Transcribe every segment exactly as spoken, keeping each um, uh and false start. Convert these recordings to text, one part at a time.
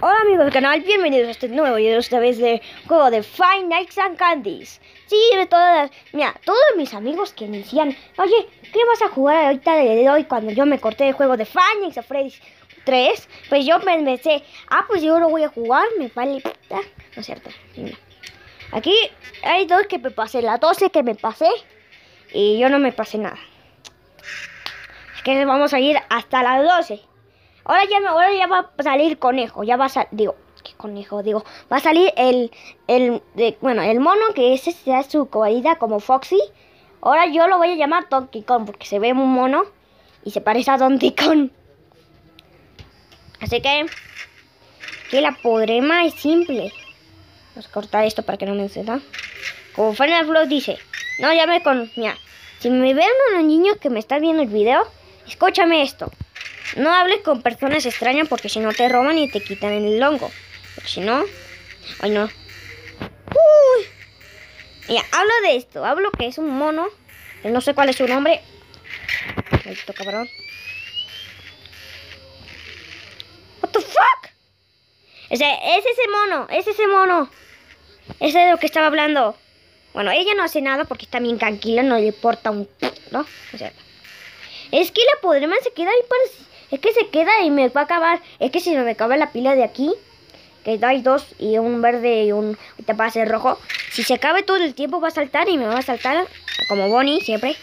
Hola amigos del canal, bienvenidos a este nuevo video, esta vez de juego de Five Nights at Candy's. Sí, de todas las... Mira, todos mis amigos que me decían, oye, ¿qué vas a jugar ahorita de hoy? Cuando yo me corté el juego de Five Nights at Freddy's tres, pues yo pensé, ah, pues yo lo voy a jugar, me vale... Ah, no es cierto. Mira. Aquí hay dos que me pasé, la doce que me pasé, y yo no me pasé nada. Es que vamos a ir hasta las doce. Ahora ya, me, ahora ya va a salir conejo, ya va a salir, digo, ¿qué conejo? Digo, va a salir el, el, de, bueno, el mono que ese sea su cualidad como Foxy. Ahora yo lo voy a llamar Donkey Kong porque se ve un mono y se parece a Donkey Kong. Así que, que la podrema es simple. Vamos a cortar esto para que no me encenda. Como Final Flow dice, no llame con, mira, si me ven unos niños que me están viendo el video, escúchame esto. No hables con personas extrañas porque si no te roban y te quitan el hongo. Porque si no... Ay, no. Uy. Mira, hablo de esto. Hablo que es un mono. Que no sé cuál es su nombre. Maldito cabrón. What the fuck? Ese, es ese mono. Es ese mono. Ese de lo que estaba hablando. Bueno, ella no hace nada porque está bien tranquila. No le importa un... ¿no? O sea... Es que la podrema se queda ahí para... Es que se queda y me va a acabar. Es que si me acaba la pila de aquí, que hay dos y un verde y un... Ahorita va a ser rojo. Si se acabe todo el tiempo va a saltar y me va a saltar como Bonnie siempre.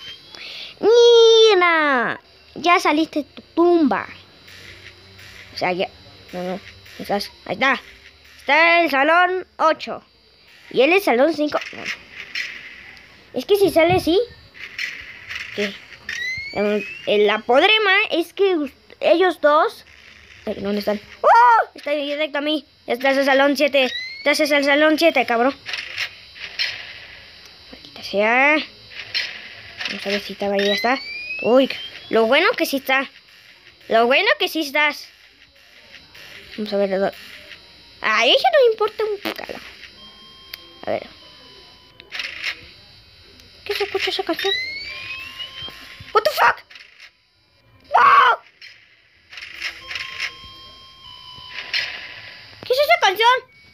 ¡Mira! Ya saliste de tu tumba. O sea, ya... No, no. Estás... Ahí está. Está el salón ocho. Y él es el salón cinco. No. Es que si sale así... ¿Qué? La podrema es que ellos dos... ¿Dónde están? ¡Oh! Está directo a mí. Este es el salón siete. Este es el salón siete, cabrón. Maldita sea. Vamos a ver si estaba ahí. Ya está. Uy, lo bueno que sí está. Lo bueno que sí estás. Vamos a ver. A ella no le importa un carajo. A ver. ¿Qué se escucha esa canción? What the fuck? ¡No! ¿Qué es esa canción?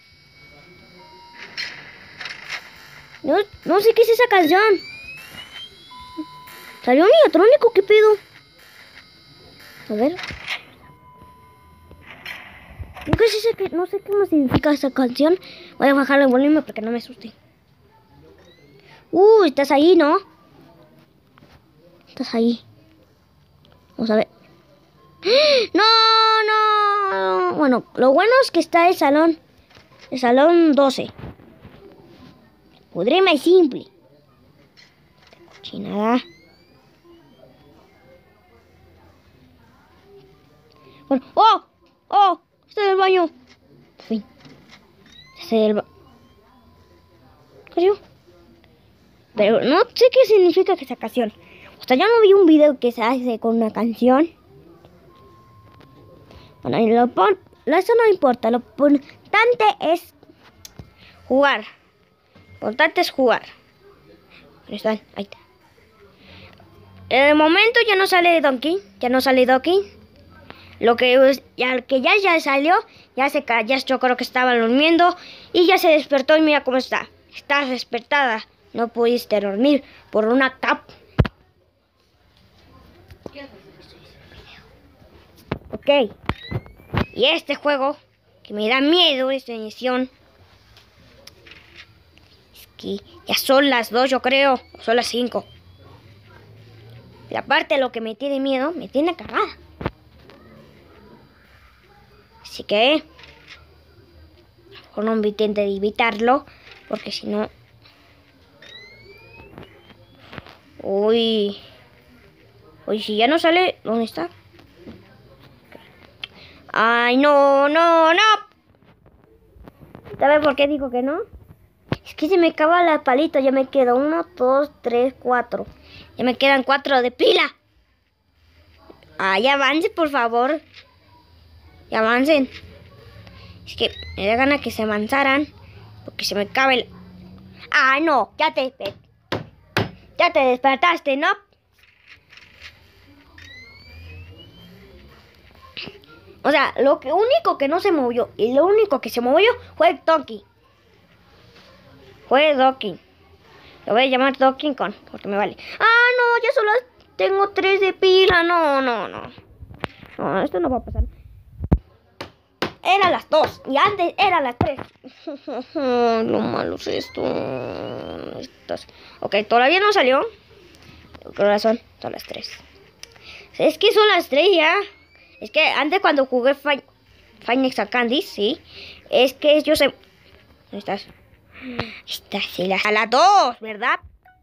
No, no sé qué es esa canción. ¿Salió un electrónico? ¿Qué pedo? A ver. ¿Qué es esa? No sé qué más significa esa canción. Voy a bajar el volumen para que no me asuste. Uh, estás ahí, ¿no? Estás ahí. Vamos a ver. ¡No, no! Bueno, lo bueno es que está el salón. El salón doce. Podrema y simple. Cochinada. Bueno, ¡oh! ¡Oh! Está en el baño. Por fin. Está en el baño. ¿Qué? Pero no sé qué significa esa canción. O sea, yo no vi un video que se hace con una canción. Bueno, y lo pon, eso no importa. Lo importante es jugar. Lo importante es jugar. Ahí están, ahí está. En el momento ya no sale Donkey. Ya no sale Donkey. Lo que ya, que ya, ya salió. Ya se ya yo creo que estaba durmiendo. Y ya se despertó y mira cómo está. Estás despertada. No pudiste dormir por una cap. Ok. Y este juego, que me da miedo esta emisión, es que ya son las dos, yo creo, o son las cinco. Y aparte lo que me tiene miedo, me tiene cagada. Así que, a lo mejor no intente evitarlo, porque si no... Uy. Uy, si ya no sale, ¿dónde está? Ay, no, no, no. ¿Sabes por qué digo que no? Es que se me acaba la palita. Ya me queda uno, dos, tres, cuatro. Ya me quedan cuatro de pila. Ay, avance, por favor. Y avancen. Es que me da ganas que se avanzaran. Porque se me acaba el... Ay, no, ya te... Ya te despertaste, ¿no? O sea, lo que, único que no se movió y lo único que se movió fue el Donkey. Fue Donkey. Lo voy a llamar Donkey Kong porque me vale. Ah, no, ya solo tengo tres de pila. No, no, no. No, esto no va a pasar. Eran las dos y antes eran las tres. Lo malo es esto. Estas. Ok, todavía no salió. Corazón, son las tres. Es que son las tres ya. Es que antes cuando jugué Five Nights at Candy's, sí. Es que yo sé. ¿Dónde estás? Estás en las a las dos, ¿verdad?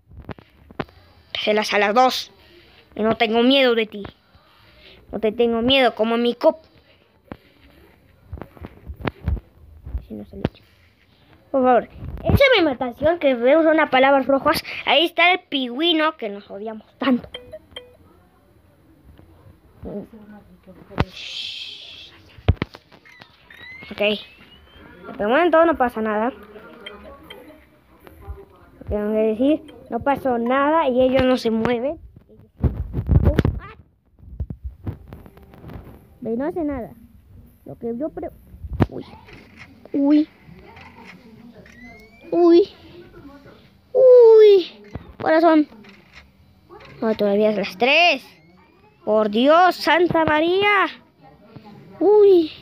En las a las dos. Y no tengo miedo de ti. No te tengo miedo como mi cop. Si no salió. Por favor, esa es mi imitación que vemos unas palabras rojas. Ahí está el pingüino que nos odiamos tanto. Ok. De momento no pasa nada. Tengo que decir, no pasó nada y ellos no se mueven. Ve, no hace nada. Lo que yo pre... Uy. Uy. Uy. Uy. Corazón. No, todavía es las tres. Por Dios, Santa María. Uy.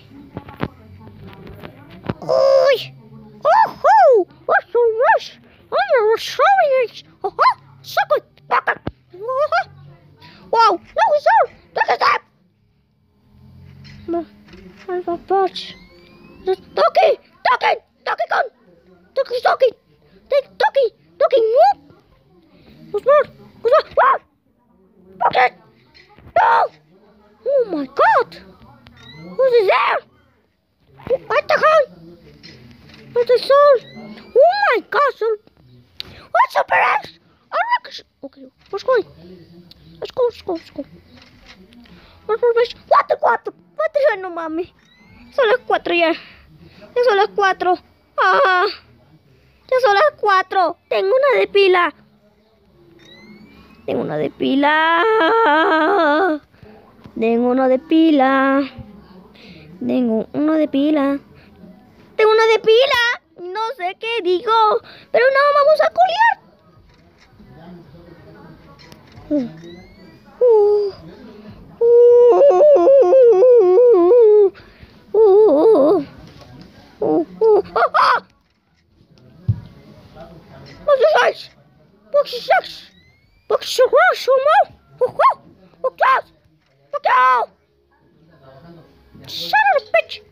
Uy. Oh, oh. What's so much? Oh, you're showing it. Oh, oh. Suck it. Suck it. Oh, wow. No, sir. Look at that. I'm a birch. Toki. Toki. Toki con. Toki. Toki. Toki. Toki. Move. What's more? What's more? Toki. No! Oh my god! What is there? What the hell? What the soul? Oh my god, soul! What's up, X? Okay, let's go. Let's go, let's go, let's go. Let's go, let's go. What the cuatro? What the hell, no mami? Son las cuatro ya. Ya son las cuatro. Ah, ya son las cuatro. Tengo una de pila. Tengo una de pila. Tengo uno de pila. Tengo uno de pila. Tengo una de pila. No sé qué digo. Pero no, vamos a colear. Uh. Uh. Uh. Uh. Uh. Uh. Ah. What's this? What's this? What's your rush, Homo? Oh, oh, oh, close. Look out! Shut up, bitch!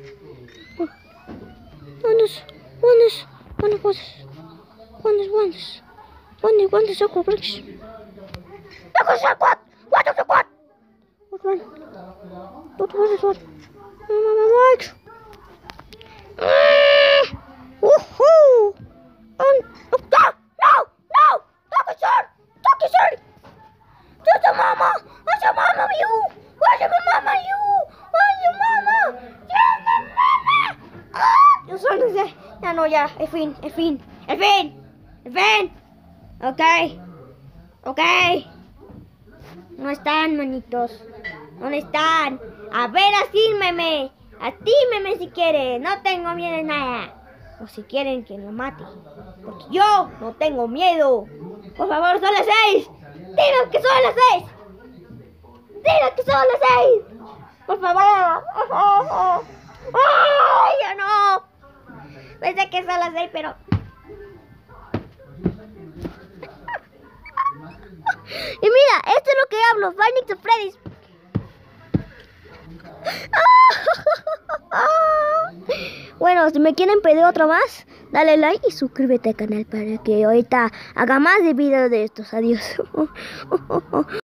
One is, one is, one is, one is, one is, one is, one is, one is, circle bricks. Look at that, what? What is the what? What one? What, what is what? My legs. Woohoo! Um, look, no, no, no! Look at that! Look at that! That's a mama! That's a mama, you! Where's your mama, you? Where's your mama? Where's your mama? ¡Ah! Yo solo sé. Ya no, ya. El fin, el fin, el fin. El fin. Ok. Ok. No están, manitos. ¿Dónde están? A ver, asímeme. Asímeme si quieren. No tengo miedo de nada. O si quieren que lo mate. Porque yo no tengo miedo. Por favor, son las seis. ¡Digan que son las seis! ¡Digan que son las seis! ¡Por favor! ¡Ay, ya no! Pensé que son las seis, pero... Y mira, esto es lo que hablo. Five Nights at Freddy's. Bueno, si me quieren pedir otro más, dale like y suscríbete al canal para que ahorita haga más de videos de estos. Adiós.